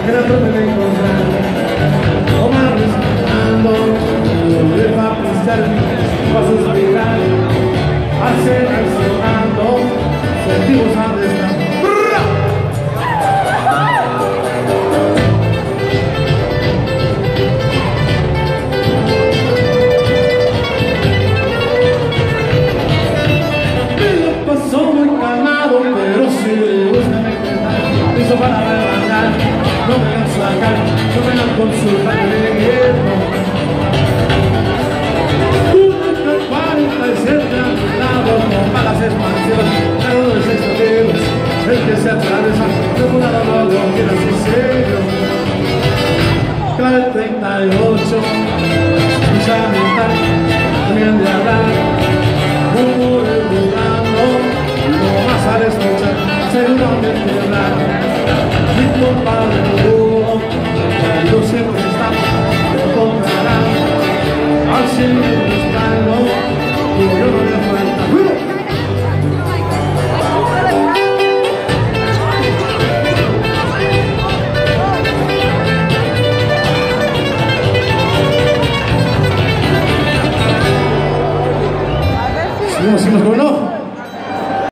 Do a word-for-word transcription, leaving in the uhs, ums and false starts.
que la trate de encontrar. Omar respirando, no deja pisar, va a suspirar, hacer accionando, sentimos a descansar. Para rebanar, no me van a sacar, no me van a consultar de guerra. Una cuarenta y siete lados con balas expansivas, ganadores extravidos, el que se atraviesa, de un lado a otro, quiere así serio. Clave treinta y ocho, escucha mental, también de hablar, murmure jugando, no más al escuchar, seguramente hablar. Mi compadre duro, yo siempre estamos, encontrarán al cielo buscando, yo no le falta. Seguimos, seguimos, ¿cómo no?